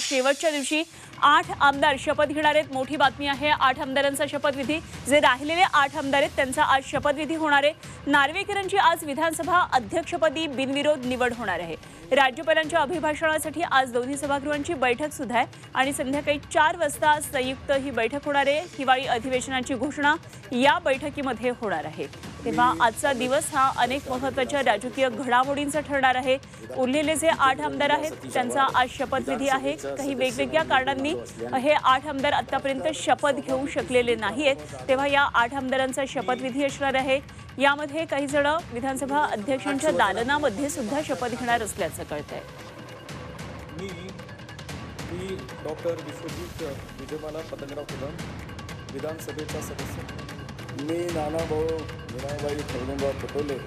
शेवटच्या दिवशी 8 आमदार शपथ घेणार आहेत। मोठी बातमी आहे। 8 आमदारांचा शपथविधी, जे राहिलेले 8 आमदार आहेत त्यांचा आज शपथविधी होणार आहे। नार्वेकरांची आज विधानसभा अध्यक्षपदी बिनविरोध निवड होणार आहे। राज्यपालांच्या अभिभाषणासाठी आज दोन्ही सभागृहांची बैठक सुद्धा आहे आणि संध्याकाळी 4 वाजता संयुक्त ही बैठक होणार आहे। हिवाळी अधिवेशनाची घोषणा या बैठकीमध्ये होणार आहे। तेव्हा आजचा दिवस हा अनेक महत्त्वाच्या राजकीय घडामोडींचा ठरणार आहे। उरलेले जे 8 आमदार आहेत त्यांचा आज शपथविधी आहे। काही वेगवेगळ्या कारणांनी हे 8 आमदार आतापर्यंत शपथ घेऊ शकलेले नाहीत, तेव्हा या 8 आमदारांचा शपथविधी असणार आहे। यामध्ये काही जण विधानसभा अध्यक्षांच्या दालनामध्ये सुद्धा शपथ घेणार असल्याचं कळतंय। मी डॉक्टर विश्वजित विजयमाला पतंगराव कदम, विधानसभेचा सदस्य। मी नानाभाऊ मीनाबाई खरगुंबा पटोले।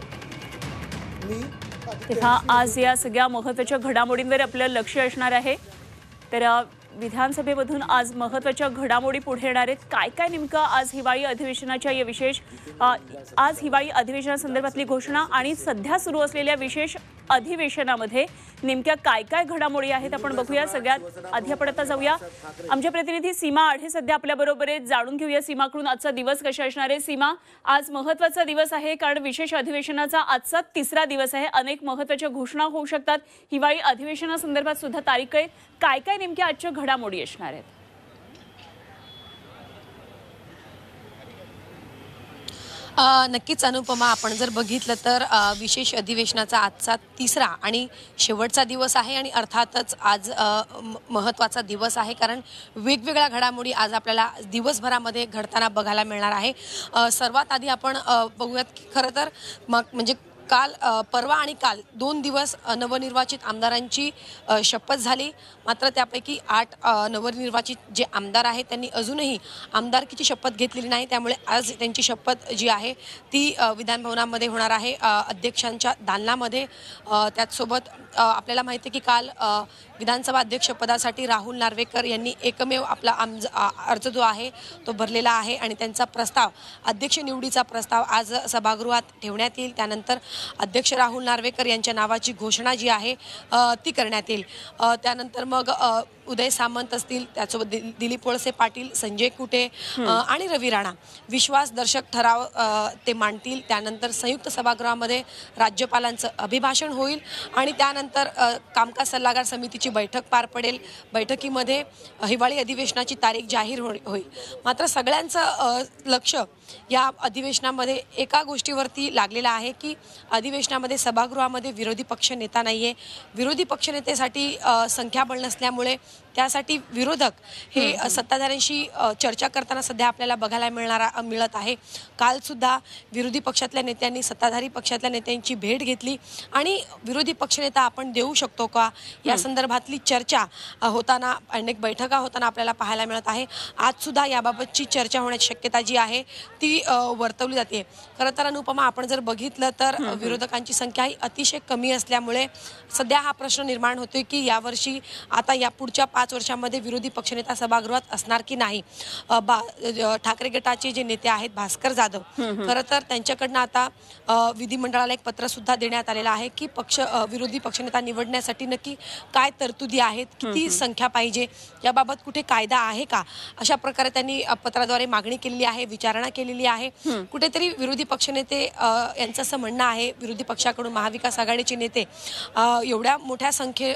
तेव्हा आज या सगळ्या महत्त्वाच्या घडामोडींवर आपलं लक्ष असणार आहे। तर विधानसभेमधून आज महत्त्वाच्या घडामोडी पुढे येणार आहेत। काय काय नेमकं आज हिवाळी अधिवेशनाच्या या विशेष आज हिवाळी अधिवेशनासंदर्भातली घोषणा आणि सध्या सुरू असलेल्या विशेष अधिवेशनामध्ये नेमक्या काय काय घडामोडी आहेत आपण बघूया। सगळ्यात आधी आपण आता जाऊया, आमच्या प्रतिनिधी सीमा आढे सध्या आपल्या बरोबर आहेत। जाणून घेऊया सीमाकडून आजचा दिवस कसा असणार आहे। सीमा, आज महत्त्वाचा दिवस आहे कारण विशेष अधिवेशनाचा आजचा 3रा दिवस आहे। अनेक महत्त्वाच्या घोषणा होऊ शकतात। हिवाळी अधिवेशनासंदर्भात सुद्धा तारीख आहे। काय काय नेमक्या आजच्या घडामोडी असणार आहेत? नक्कीच अनुपमा, आपण जर बघितलं तर विशेष अधिवेशनाचा आजचा 3रा आणि शेवटचा दिवस आहे आणि अर्थातच आज महत्त्वाचा दिवस आहे कारण वेगवेगळ्या घडामोडी आज आपल्याला दिवसभरामध्ये घडताना बघायला मिळणार आहे। सर्वात आधी आपण बघूयात की खरं तर म्हणजे काल परवा आणि काल 2 दिवस नवनिर्वाचित आमदारांची शपथ झाली। मात्र त्यापैकी 8 नवनिर्वाचित जे आमदार आहेत त्यांनी अजूनही आमदारकीची शपथ घेतलेली नाही, त्यामुळे आज त्यांची शपथ जी आहे ती विधानभवनामध्ये होणार आहे, अध्यक्षांच्या दालनामध्ये। त्याचसोबत आपल्याला माहिती आहे की काल विधानसभा अध्यक्षपदासाठी राहुल नार्वेकर यांनी एकमेव आपला अर्ज जो आहे तो भरलेला आहे आणि त्यांचा प्रस्ताव, अध्यक्ष निवडीचा प्रस्ताव आज सभागृहात ठेवण्यात येईल। त्यानंतर अध्यक्ष राहुल नार्वेकर यांच्या नावाची घोषणा जी आहे ती करण्यात येईल। त्यानंतर मग उदय सामंत असतील, त्यासोबत दिलीप वळसे पाटील, संजय कुटे आणि रवी राणा विश्वासदर्शक ठराव ते मांडतील। त्यानंतर संयुक्त सभागृहामध्ये राज्यपालांचं अभिभाषण होईल आणि त्यानंतर कामकाज सल्लागार समितीची बैठक पार पडेल। बैठकीमध्ये हिवाळी अधिवेशनाची तारीख जाहीर होईल। मात्र सगळ्यांचं लक्ष या अधिवेशनामध्ये एका गोष्टीवरती लागलेलं आहे की अधिवेशनामध्ये सभागृहामध्ये विरोधी पक्ष नेता नाहीये। विरोधी पक्षनेतेसाठी संख्याबळ नसल्यामुळे त्यासाठी विरोधक हे सत्ताधाऱ्यांशी चर्चा करताना सध्या आपल्याला बघायला मिळत आहे। काल सुद्धा विरोधी पक्षातल्या नेत्यांनी सत्ताधारी पक्षातल्या नेत्यांची भेट घेतली आणि विरोधी पक्षनेता आपण देऊ शकतो का या संदर्भातली चर्चा होताना, अनेक बैठका होताना आपल्याला पाहायला मिळत आहे। आज सुद्धा याबाबतची चर्चा होण्याची शक्यता जी आहे ती वर्तवली जाते। खरं तर अनुपमा, आपण जर बघितलं तर विरोधकांची संख्या ही अतिशय कमी असल्यामुळे सध्या हा प्रश्न निर्माण होतोय की यावर्षी आता या पुढच्या 5 वर्षांमध्ये विरोधी पक्षनेता सभागृहात असणार की नाही। ठाकरे गटाचे जे नेते आहेत भास्कर जाधव, खरं तर त्यांच्याकडनं आता विधिमंडळाला एक पत्र सुद्धा देण्यात आलेलं आहे की विरोधी पक्षनेता निवडण्यासाठी नक्की काय तरतुदी आहेत, किती संख्या पाहिजे, याबाबत कुठे कायदा आहे का, अशा प्रकारे त्यांनी पत्राद्वारे मागणी केलेली आहे, विचारणा केलेली आहे। कुठेतरी विरोधी पक्षनेते यांचं असं म्हणणं आहे, विरोधी पक्षाकडून महाविकास आघाडीचे नेते एवढ्या मोठ्या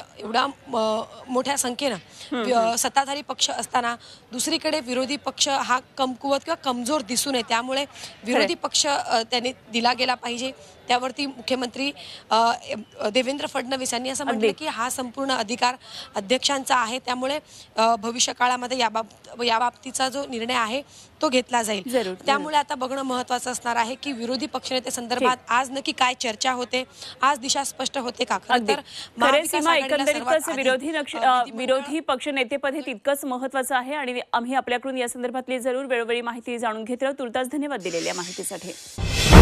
संख्येनं सत्ताधारी पक्ष असताना दुसरीकडे विरोधी पक्ष हा कमकुवत किंवा कमजोर दिसू नये, त्यामुळे विरोधी पक्ष त्यांनी दिला गेला पाहिजे। त्यावरती मुख्यमंत्री देवेंद्र फडणवीस यांनी असं म्हटलं की हा संपूर्ण अधिकार अध्यक्षांचा आहे, त्यामुळे भविष्य काळामध्ये याबाबतीचा जो निर्णय आहे तो घेतला जाईल। त्यामुळे आता बघणं महत्त्वाचं असणार आहे की विरोधी पक्षनेते संदर्भात आज नक्की काय चर्चा होते, आज दिशा स्पष्ट होते का। एकंदरीतच विरोधी पक्षनेतेपद हे तितकंच महत्त्वाचं आहे आणि आम्ही आपल्याकडून या संदर्भातली जरूर वेळोवेळी माहिती जाणून घेत राहू। तुर्तास धन्यवाद दिलेल्या माहितीसाठी।